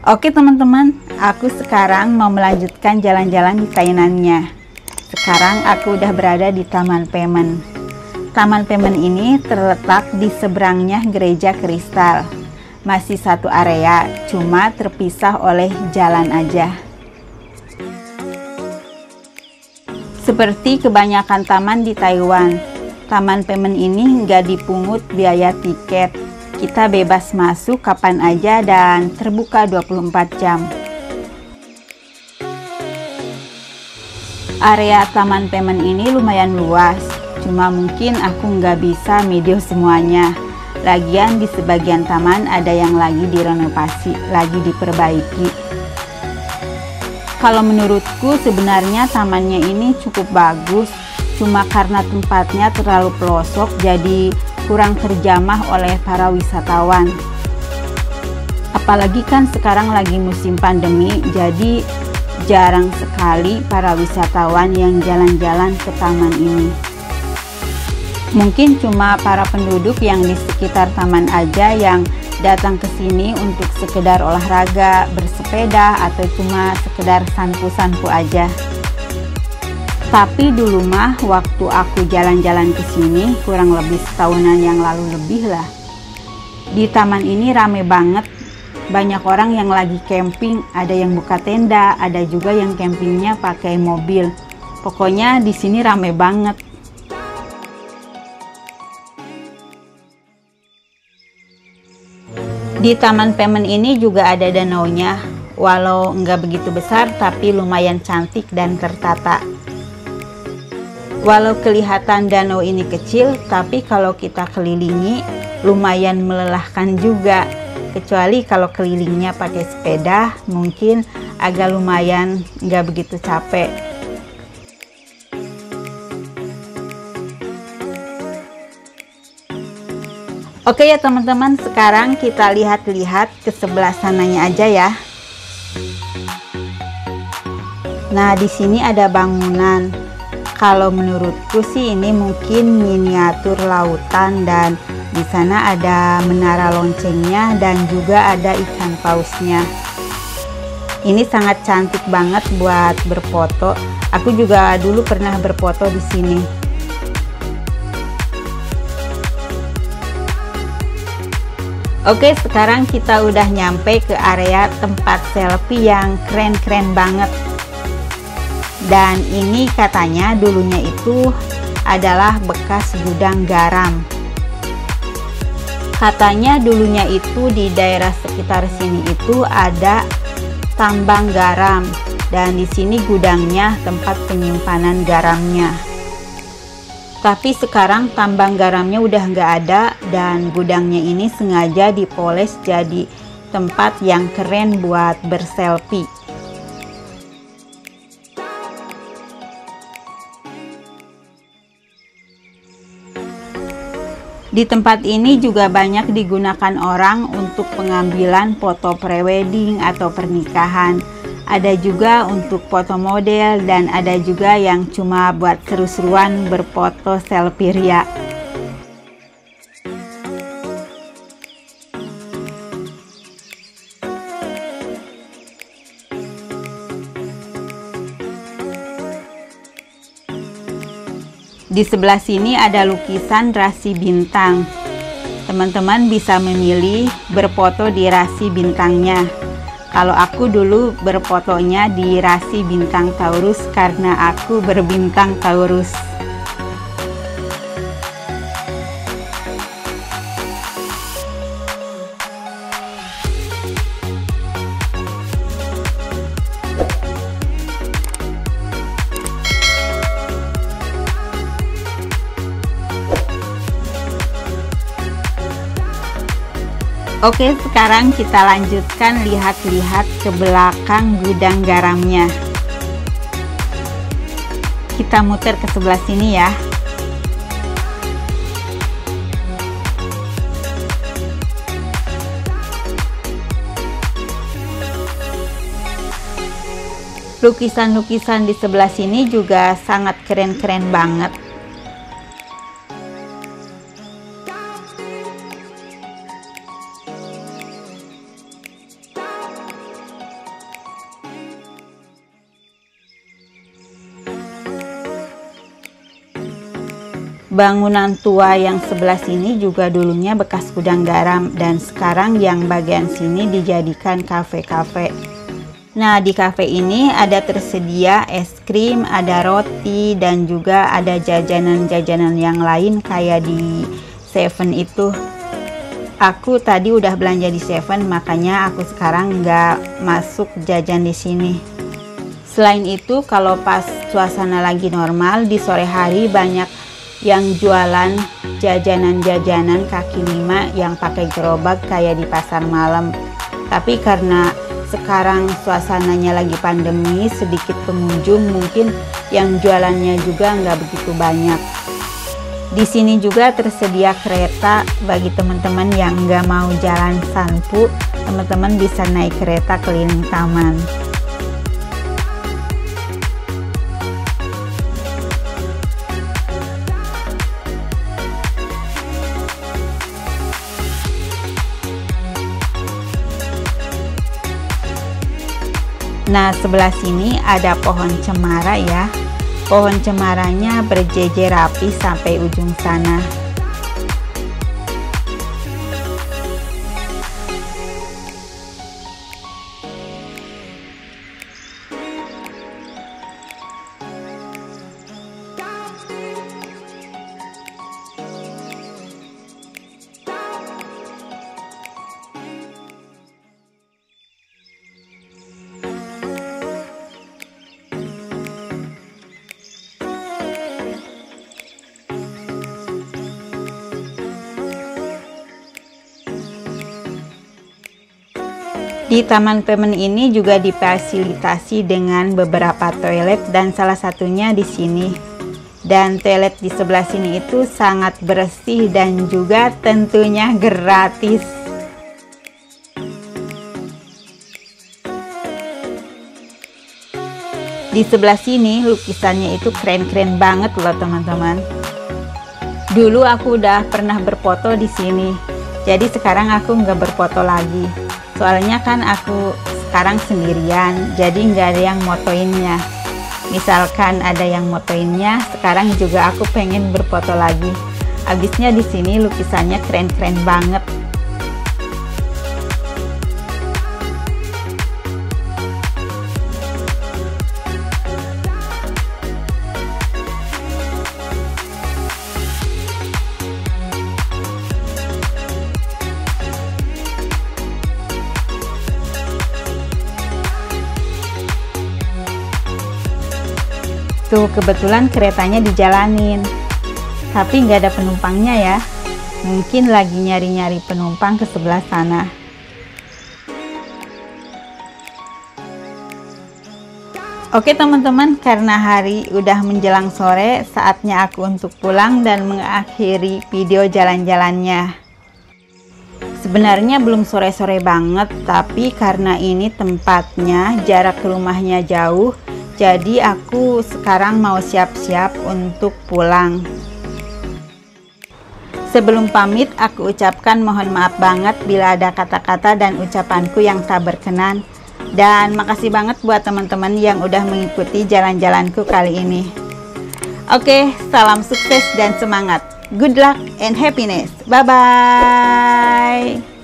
Oke teman-teman, aku sekarang mau melanjutkan jalan-jalan di Tainannya. Sekarang aku udah berada di Taman Pemen. Taman Pemen ini terletak di seberangnya Gereja Kristal. Masih satu area, cuma terpisah oleh jalan aja. Seperti kebanyakan taman di Taiwan, Taman Pemen ini nggak dipungut biaya tiket. Kita bebas masuk kapan aja dan terbuka 24 jam. Area Taman Pemen ini lumayan luas, cuma mungkin aku nggak bisa video semuanya. Lagian di sebagian taman ada yang lagi direnovasi, lagi diperbaiki. Kalau menurutku sebenarnya tamannya ini cukup bagus, cuma karena tempatnya terlalu pelosok jadi kurang terjamah oleh para wisatawan. Apalagi kan sekarang lagi musim pandemi, jadi jarang sekali para wisatawan yang jalan-jalan ke taman ini. Mungkin cuma para penduduk yang di sekitar taman aja yang datang ke sini untuk sekedar olahraga, bersepeda, atau cuma sekedar sanpu-sanpu aja. Tapi dulu mah waktu aku jalan-jalan ke sini kurang lebih setahunan yang lalu lebih lah. Di taman ini rame banget. Banyak orang yang lagi camping, ada yang buka tenda, ada juga yang campingnya pakai mobil. Pokoknya di sini rame banget. Di Taman Pemen ini juga ada danaunya. Walau nggak begitu besar tapi lumayan cantik dan tertata. Walau kelihatan danau ini kecil, tapi kalau kita kelilingi lumayan melelahkan juga. Kecuali kalau kelilingnya pakai sepeda, mungkin agak lumayan nggak begitu capek. Oke ya teman-teman, sekarang kita lihat-lihat ke sebelah sananya aja ya. Nah, di sini ada bangunan. Kalau menurutku sih ini mungkin miniatur lautan, dan di sana ada menara loncengnya dan juga ada ikan pausnya. Ini sangat cantik banget buat berfoto. Aku juga dulu pernah berfoto di sini. Oke, sekarang kita udah nyampe ke area tempat selfie yang keren-keren banget. Dan ini katanya dulunya itu adalah bekas gudang garam. Katanya dulunya itu di daerah sekitar sini itu ada tambang garam, dan di sini gudangnya, tempat penyimpanan garamnya. Tapi sekarang tambang garamnya udah nggak ada, dan gudangnya ini sengaja dipoles jadi tempat yang keren buat berselfie. Di tempat ini juga banyak digunakan orang untuk pengambilan foto prewedding atau pernikahan. Ada juga untuk foto model, dan ada juga yang cuma buat seru-seruan berfoto selfie ria. Di sebelah sini ada lukisan rasi bintang. Teman-teman bisa memilih berfoto di rasi bintangnya. Kalau aku dulu berfotonya di rasi bintang Taurus karena aku berbintang Taurus. Oke, sekarang kita lanjutkan lihat-lihat ke belakang gudang garamnya. Kita muter ke sebelah sini ya. Lukisan-lukisan di sebelah sini juga sangat keren-keren banget. Bangunan tua yang sebelah sini juga dulunya bekas gudang garam dan sekarang yang bagian sini dijadikan kafe-kafe. Nah, di kafe ini ada tersedia es krim, ada roti, dan juga ada jajanan-jajanan yang lain kayak di Seven itu. Aku tadi udah belanja di Seven, makanya aku sekarang nggak masuk jajan di sini. Selain itu, kalau pas suasana lagi normal, di sore hari banyak yang jualan jajanan-jajanan kaki lima yang pakai gerobak kayak di pasar malam. Tapi karena sekarang suasananya lagi pandemi, sedikit pengunjung, mungkin yang jualannya juga nggak begitu banyak. Di sini juga tersedia kereta bagi teman-teman yang nggak mau jalan sanpu, teman-teman bisa naik kereta keliling taman. Nah, sebelah sini ada pohon cemara ya. Pohon cemaranya berjejer rapi sampai ujung sana. Di Taman Pemen ini juga difasilitasi dengan beberapa toilet dan salah satunya di sini. Dan toilet di sebelah sini itu sangat bersih dan juga tentunya gratis. Di sebelah sini lukisannya itu keren-keren banget loh teman-teman. Dulu aku udah pernah berfoto di sini, jadi sekarang aku nggak berfoto lagi. Soalnya kan aku sekarang sendirian, jadi nggak ada yang motoinnya. Misalkan ada yang motoinnya, sekarang juga aku pengen berfoto lagi. Habisnya di sini lukisannya keren-keren banget. Tuh kebetulan keretanya dijalanin, tapi nggak ada penumpangnya ya. Mungkin lagi nyari-nyari penumpang ke sebelah sana. Oke teman-teman, karena hari udah menjelang sore, saatnya aku untuk pulang dan mengakhiri video jalan-jalannya. Sebenarnya belum sore-sore banget, tapi karena ini tempatnya jarak ke rumahnya jauh, jadi aku sekarang mau siap-siap untuk pulang. Sebelum pamit, aku ucapkan mohon maaf banget bila ada kata-kata dan ucapanku yang tak berkenan. Dan makasih banget buat teman-teman yang udah mengikuti jalan-jalanku kali ini. Oke, salam sukses dan semangat. Good luck and happiness. Bye-bye.